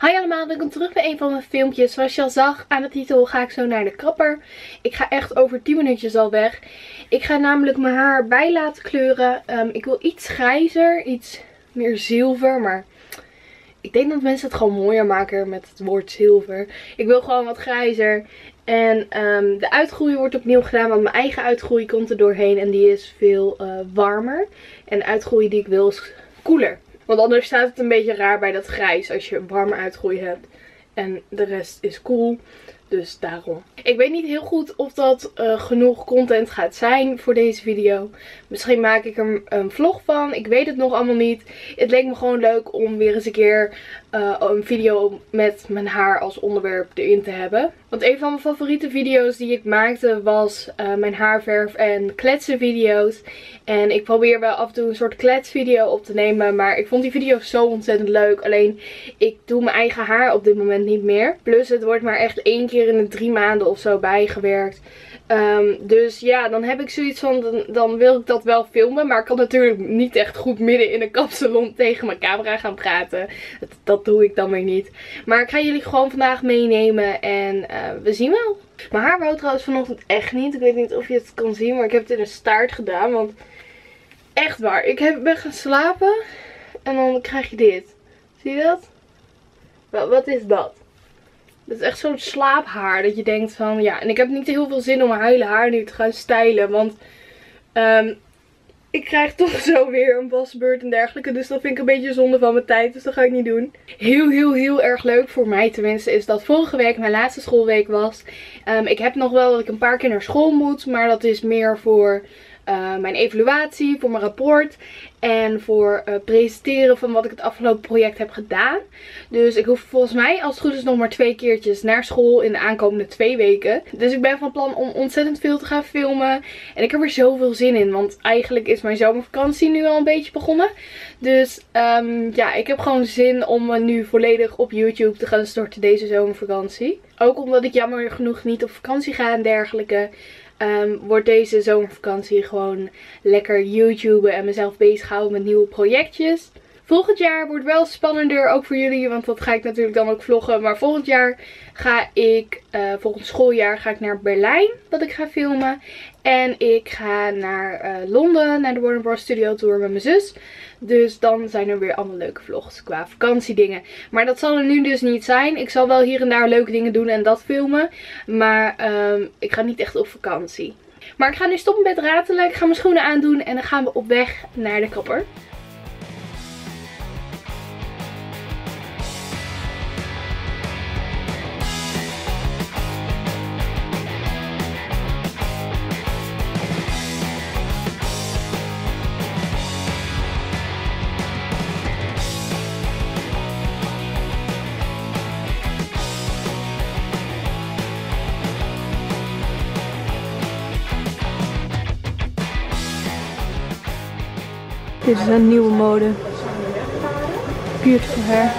Hi allemaal, welkom terug bij een van mijn filmpjes. Zoals je al zag aan de titel ga ik zo naar de kapper. Ik ga echt over 10 minuutjes al weg. Ik ga namelijk mijn haar bij laten kleuren. Ik wil iets grijzer, iets meer zilver, maar ik denk dat mensen het gewoon mooier maken met het woord zilver. Ik wil gewoon wat grijzer. En de uitgroei wordt opnieuw gedaan, want mijn eigen uitgroei komt er doorheen en die is veel warmer. En de uitgroei die ik wil is koeler. Want anders staat het een beetje raar bij dat grijs als je een warme uitgroei hebt. En de rest is koel. Dus daarom. Ik weet niet heel goed of dat genoeg content gaat zijn voor deze video. Misschien maak ik er een vlog van. Ik weet het nog allemaal niet. Het leek me gewoon leuk om weer eens een keer een video met mijn haar als onderwerp erin te hebben. Want een van mijn favoriete video's die ik maakte was mijn haarverf en kletsen video's. En ik probeer wel af en toe een soort kletsvideo op te nemen. Maar ik vond die video's zo ontzettend leuk. Alleen ik doe mijn eigen haar op dit moment niet meer. Plus het wordt maar echt 1 keer in de 3 maanden of zo bijgewerkt. Dus ja, dan heb ik zoiets van, dan wil ik dat wel filmen. Maar ik kan natuurlijk niet echt goed midden in een kapsalon tegen mijn camera gaan praten. Dat doe ik dan weer niet. Maar ik ga jullie gewoon vandaag meenemen en we zien wel. Mijn haar wou trouwens vanochtend echt niet. Ik weet niet of je het kan zien, maar ik heb het in een staart gedaan. Want echt waar, ik ben gaan slapen en dan krijg je dit. Zie je dat? Wat is dat? Dat is echt zo'n slaaphaar dat je denkt van ja. En ik heb niet heel veel zin om mijn huile haar nu te gaan stylen. Want ik krijg toch zo weer een wasbeurt en dergelijke. Dus dat vind ik een beetje zonde van mijn tijd. Dus dat ga ik niet doen. Heel erg leuk voor mij tenminste is dat vorige week mijn laatste schoolweek was. Ik heb nog wel dat ik een paar keer naar school moet. Maar dat is meer voor mijn evaluatie, voor mijn rapport. En voor presenteren van wat ik het afgelopen project heb gedaan. Dus ik hoef volgens mij als het goed is nog maar 2 keertjes naar school in de aankomende 2 weken. Dus ik ben van plan om ontzettend veel te gaan filmen. En ik heb er zoveel zin in. Want eigenlijk is mijn zomervakantie nu al een beetje begonnen. Dus ja, ik heb gewoon zin om me nu volledig op YouTube te gaan storten deze zomervakantie. Ook omdat ik jammer genoeg niet op vakantie ga en dergelijke. Wordt deze zomervakantie gewoon lekker YouTuben en mezelf bezighouden met nieuwe projectjes. Volgend jaar wordt wel spannender, ook voor jullie, want dat ga ik natuurlijk dan ook vloggen. Maar volgend jaar ga ik, volgend schooljaar ga ik naar Berlijn, wat ik ga filmen. En ik ga naar Londen, naar de Warner Bros. Studio Tour met mijn zus. Dus dan zijn er weer allemaal leuke vlogs qua vakantiedingen. Maar dat zal er nu dus niet zijn. Ik zal wel hier en daar leuke dingen doen en dat filmen. Maar ik ga niet echt op vakantie. Maar ik ga nu stoppen met ratelen. Ik ga mijn schoenen aandoen en dan gaan we op weg naar de kapper. Dit is een nieuwe mode. Beautiful hair.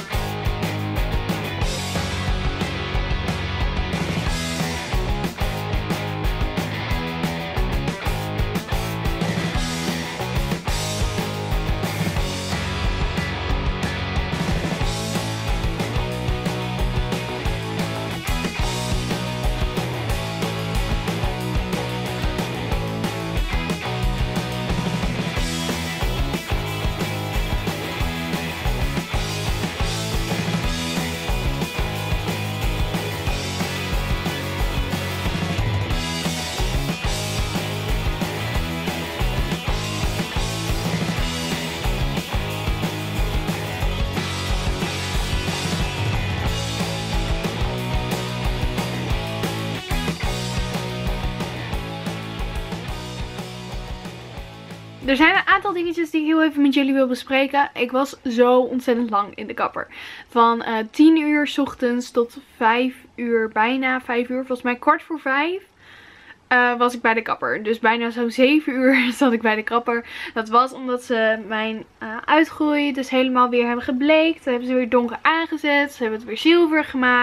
Er zijn een aantal dingetjes die ik heel even met jullie wil bespreken. Ik was zo ontzettend lang in de kapper. Van 10 uur 's ochtends tot 5 uur, bijna 5 uur, volgens mij 4:15 was ik bij de kapper. Dus bijna zo'n 7 uur zat ik bij de kapper. Dat was omdat ze mijn uitgroei dus helemaal weer hebben gebleekt. Dat hebben ze weer donker aangezet. Ze hebben het weer zilver gemaakt.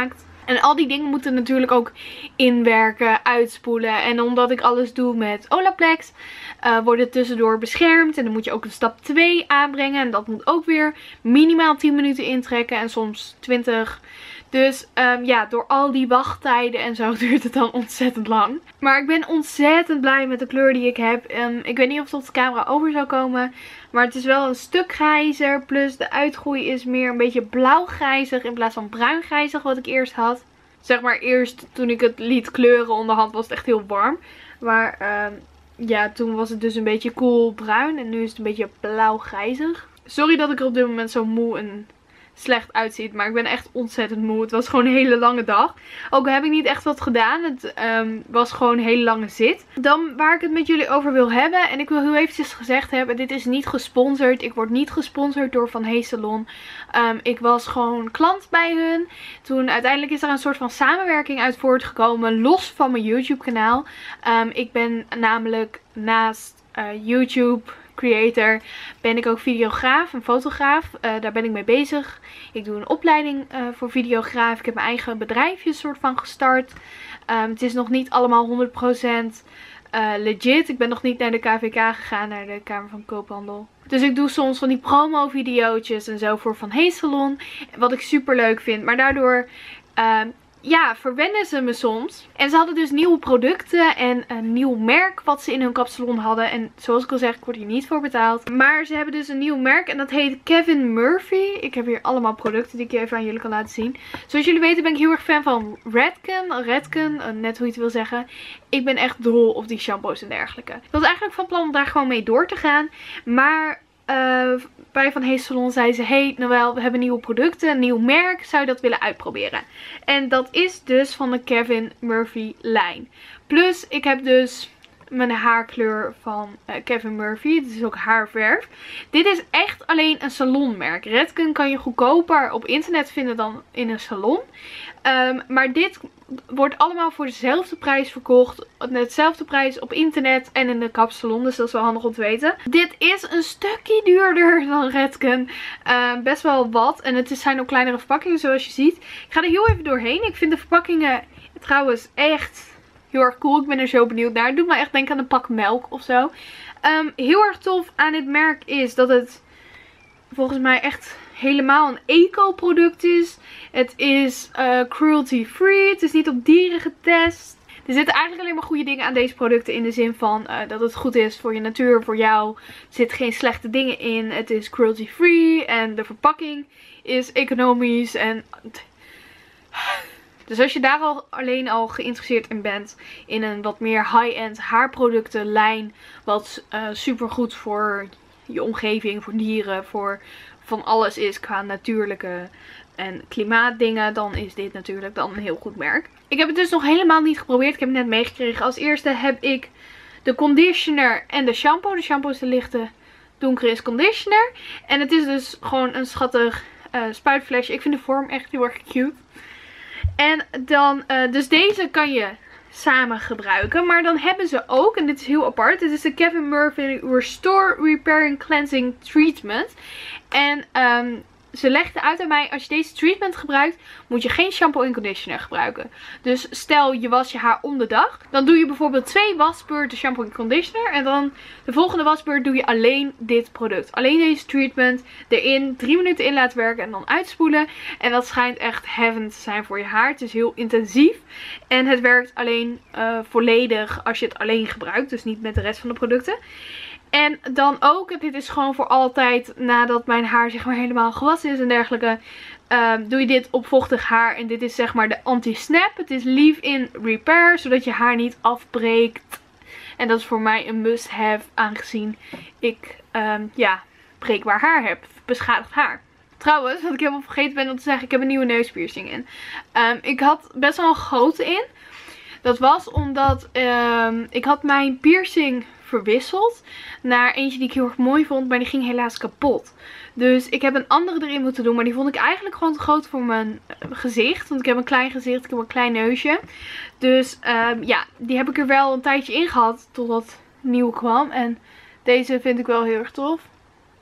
En al die dingen moeten natuurlijk ook inwerken, uitspoelen. En omdat ik alles doe met Olaplex, wordt het tussendoor beschermd. En dan moet je ook een stap 2 aanbrengen. En dat moet ook weer minimaal 10 minuten intrekken. En soms 20. Dus ja, door al die wachttijden en zo duurt het dan ontzettend lang. Maar ik ben ontzettend blij met de kleur die ik heb. Ik weet niet of het op de camera over zou komen. Maar het is wel een stuk grijzer. Plus de uitgroei is meer een beetje blauw-grijzig in plaats van bruin-grijzig wat ik eerst had. Zeg maar eerst toen ik het liet kleuren onderhand was het echt heel warm. Maar ja, toen was het dus een beetje cool bruin. En nu is het een beetje blauw-grijzig. Sorry dat ik er op dit moment zo moe en slecht uitziet. Maar ik ben echt ontzettend moe. Het was gewoon een hele lange dag. Ook heb ik niet echt wat gedaan. Het was gewoon een hele lange zit. Dan waar ik het met jullie over wil hebben. En ik wil heel eventjes gezegd hebben. Dit is niet gesponsord. Ik word niet gesponsord door Van Hees Salon. Ik was gewoon klant bij hun. Toen uiteindelijk is er een soort van samenwerking uit voortgekomen. Los van mijn YouTube kanaal. Ik ben namelijk naast YouTube creator ben ik ook videograaf en fotograaf. Daar ben ik mee bezig. Ik doe een opleiding voor videograaf. Ik heb mijn eigen bedrijfje soort van gestart. Het is nog niet allemaal 100% legit. Ik ben nog niet naar de KVK gegaan, naar de Kamer van Koophandel. Dus ik doe soms van die promo videootjes en zo voor Van Hees Salon. Wat ik super leuk vind. Maar daardoor ja, verwennen ze me soms. En ze hadden dus nieuwe producten en een nieuw merk wat ze in hun kapsalon hadden. En zoals ik al zeg, ik word hier niet voor betaald. Maar ze hebben dus een nieuw merk en dat heet Kevin Murphy. Ik heb hier allemaal producten die ik even aan jullie kan laten zien. Zoals jullie weten ben ik heel erg fan van Redken, net hoe je het wil zeggen. Ik ben echt dol op die shampoos en dergelijke. Ik was eigenlijk van plan om daar gewoon mee door te gaan. Maar bij Van Hees Salon zei ze: hey Noël, we hebben nieuwe producten, een nieuw merk, zou je dat willen uitproberen? En dat is dus van de Kevin Murphy lijn. Plus ik heb dus mijn haarkleur van Kevin Murphy. Dit is ook haarverf. Dit is echt alleen een salonmerk. Redken kan je goedkoper op internet vinden dan in een salon. Maar dit wordt allemaal voor dezelfde prijs verkocht. Hetzelfde prijs op internet en in de kapsalon. Dus dat is wel handig om te weten. Dit is een stukje duurder dan Redken. Best wel wat. En het zijn ook kleinere verpakkingen zoals je ziet. Ik ga er heel even doorheen. Ik vind de verpakkingen trouwens echt heel erg cool. Ik ben er zo benieuwd naar. Het doet me echt denken aan een pak melk of zo. Heel erg tof aan dit merk is dat het volgens mij echt helemaal een eco-product is. Het is cruelty free. Het is niet op dieren getest. Er zitten eigenlijk alleen maar goede dingen aan deze producten. In de zin van dat het goed is voor je natuur, voor jou. Er zitten geen slechte dingen in. Het is cruelty free. En de verpakking is economisch. En dus als je daar alleen al geïnteresseerd in bent. In een wat meer high-end haarproductenlijn. Wat super goed voor je omgeving, voor dieren, voor van alles is qua natuurlijke en klimaatdingen, dan is dit natuurlijk dan een heel goed merk. Ik heb het dus nog helemaal niet geprobeerd. Ik heb het net meegekregen. Als eerste heb ik de conditioner en de shampoo. De shampoo is de lichte donkere conditioner. En het is dus gewoon een schattig spuitflesje. Ik vind de vorm echt heel erg cute. En dan, dus deze kan je samen gebruiken. Maar dan hebben ze ook, en dit is heel apart, dit is de Kevin Murphy Restore Repair and Cleansing Treatment. En ze legde uit aan mij, als je deze treatment gebruikt, moet je geen shampoo en conditioner gebruiken. Dus stel je was je haar om de dag, dan doe je bijvoorbeeld 2 wasbeurten shampoo en conditioner. En dan de volgende wasbeurt doe je alleen dit product. Alleen deze treatment erin, 3 minuten in laten werken en dan uitspoelen. En dat schijnt echt heaven te zijn voor je haar. Het is heel intensief. En het werkt alleen volledig als je het alleen gebruikt. Dus niet met de rest van de producten. En dan ook, dit is gewoon voor altijd nadat mijn haar zeg maar helemaal gewassen is en dergelijke. Doe je dit op vochtig haar. En dit is zeg maar de anti-snap. Het is leave-in repair, zodat je haar niet afbreekt. En dat is voor mij een must-have, aangezien ik ja, breekbaar haar heb. Beschadigd haar. Trouwens, wat ik helemaal vergeten ben om te zeggen, ik heb een nieuwe neuspiercing in. Ik had best wel een grote in. Dat was omdat ik had mijn piercing verwisseld naar eentje die ik heel erg mooi vond, maar die ging helaas kapot. Dus ik heb een andere erin moeten doen, maar die vond ik eigenlijk gewoon te groot voor mijn gezicht. Want ik heb een klein gezicht, ik heb een klein neusje. Dus ja, die heb ik er wel een tijdje in gehad totdat het nieuw kwam. En deze vind ik wel heel erg tof.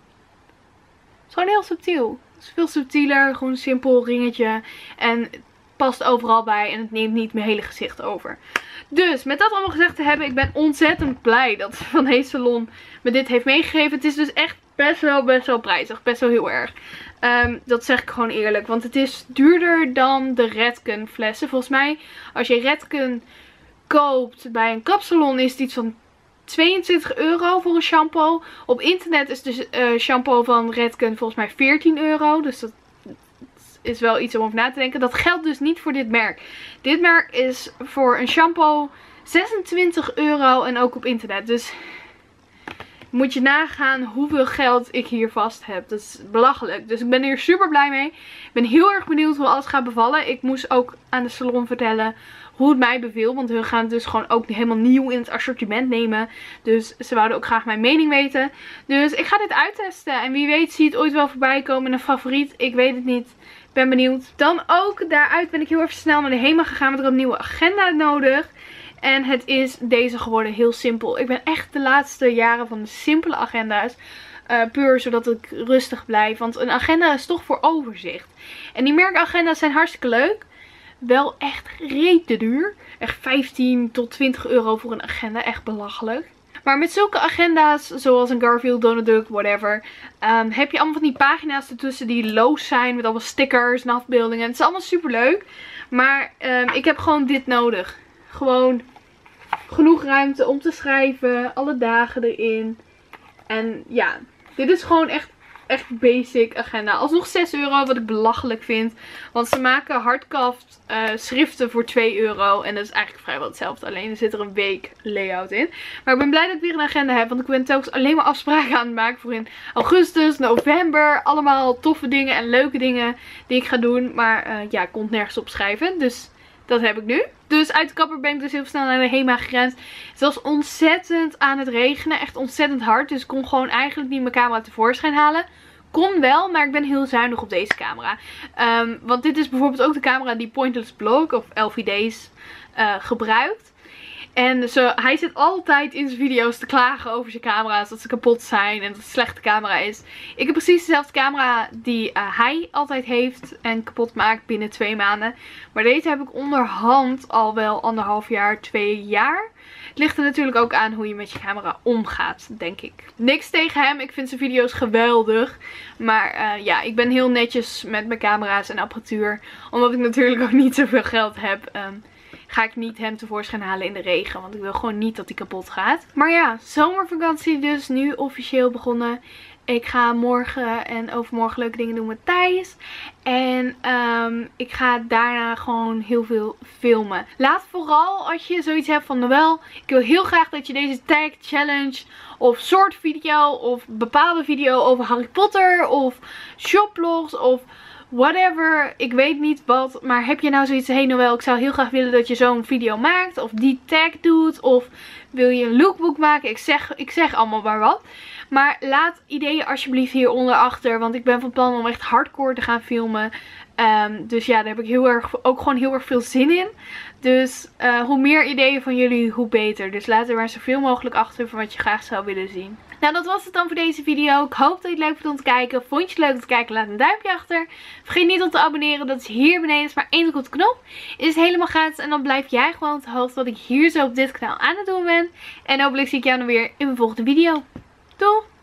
Het is gewoon heel subtiel. Het is veel subtieler, gewoon een simpel ringetje. En past overal bij en het neemt niet mijn hele gezicht over. Dus met dat allemaal gezegd te hebben, ik ben ontzettend blij dat Van Hees Salon me dit heeft meegegeven. Het is dus echt best wel prijzig. Best wel heel erg. Dat zeg ik gewoon eerlijk. Want het is duurder dan de Redken flessen. Volgens mij, als je Redken koopt bij een kapsalon, is het iets van 22 euro voor een shampoo. Op internet is de shampoo van Redken volgens mij 14 euro. Dus dat is wel iets om over na te denken. Dat geldt dus niet voor dit merk. Dit merk is voor een shampoo 26 euro en ook op internet. Dus moet je nagaan hoeveel geld ik hier vast heb. Dat is belachelijk. Dus ik ben hier super blij mee. Ik ben heel erg benieuwd hoe alles gaat bevallen. Ik moest ook aan de salon vertellen hoe het mij beviel. Want hun gaan het dus gewoon ook helemaal nieuw in het assortiment nemen. Dus ze wouden ook graag mijn mening weten. Dus ik ga dit uittesten. En wie weet zie je het ooit wel voorbij komen in een favoriet. Ik weet het niet. Ik ben benieuwd. Dan ook daaruit ben ik heel even snel naar de HEMA gegaan. Want ik had een nieuwe agenda nodig. En het is deze geworden, heel simpel. Ik ben echt de laatste jaren van de simpele agenda's. Puur zodat ik rustig blijf. Want een agenda is toch voor overzicht. En die merkagenda's zijn hartstikke leuk. Wel echt rete duur. Echt 15 tot 20 euro voor een agenda. Echt belachelijk. Maar met zulke agenda's, zoals een Garfield, Donald Duck, whatever, heb je allemaal van die pagina's ertussen die loos zijn. Met allemaal stickers en afbeeldingen. Het is allemaal super leuk. Maar ik heb gewoon dit nodig. Gewoon genoeg ruimte om te schrijven. Alle dagen erin. En ja, dit is gewoon echt basic agenda. Alsnog 6 euro, wat ik belachelijk vind. Want ze maken hardkaft schriften voor 2 euro. En dat is eigenlijk vrijwel hetzelfde. Alleen er zit er een week layout in. Maar ik ben blij dat ik weer een agenda heb. Want ik ben telkens alleen maar afspraken aan het maken voor in augustus, november. Allemaal toffe dingen en leuke dingen die ik ga doen. Maar ja, ik kon het nergens opschrijven. Dus dat heb ik nu. Dus uit de kapper ben ik dus heel snel naar de HEMA gerend. Het was ontzettend aan het regenen. Echt ontzettend hard. Dus ik kon gewoon eigenlijk niet mijn camera tevoorschijn halen. Kon wel, maar ik ben heel zuinig op deze camera. Want dit is bijvoorbeeld ook de camera die Pointless Blog of LVD's gebruikt. En hij zit altijd in zijn video's te klagen over zijn camera's. Dat ze kapot zijn en dat het een slechte camera is. Ik heb precies dezelfde camera die hij altijd heeft en kapot maakt binnen 2 maanden. Maar deze heb ik onderhand al wel 1,5 jaar, 2 jaar. Het ligt er natuurlijk ook aan hoe je met je camera omgaat, denk ik. Niks tegen hem. Ik vind zijn video's geweldig. Maar ja, ik ben heel netjes met mijn camera's en apparatuur. Omdat ik natuurlijk ook niet zoveel geld heb. Ga ik niet hem tevoorschijn halen in de regen. Want ik wil gewoon niet dat hij kapot gaat. Maar ja, zomervakantie dus nu officieel begonnen. Ik ga morgen en overmorgen leuke dingen doen met Thijs. En ik ga daarna gewoon heel veel filmen. Laat vooral als je zoiets hebt van Noël. Ik wil heel graag dat je deze tag challenge of soort video of bepaalde video over Harry Potter of shoplogs of whatever, ik weet niet wat. Maar heb je nou zoiets, hey Noël, ik zou heel graag willen dat je zo'n video maakt. Of die tag doet. Of wil je een lookbook maken. Ik zeg allemaal maar wat. Maar laat ideeën alsjeblieft hieronder achter. Want ik ben van plan om echt hardcore te gaan filmen. Dus ja, daar heb ik ook gewoon heel erg veel zin in. Dus hoe meer ideeën van jullie, hoe beter. Dus laat er maar zoveel mogelijk achter van wat je graag zou willen zien. Nou, dat was het dan voor deze video. Ik hoop dat je het leuk vond om te kijken. Vond je het leuk om te kijken? Laat een duimpje achter. Vergeet niet om te abonneren. Dat is hier beneden. Het is maar 1 druk op de knop. Het is helemaal gratis. En dan blijf jij gewoon op de hoogte wat ik hier zo op dit kanaal aan het doen ben. En hopelijk zie ik jou dan weer in mijn volgende video. Doei!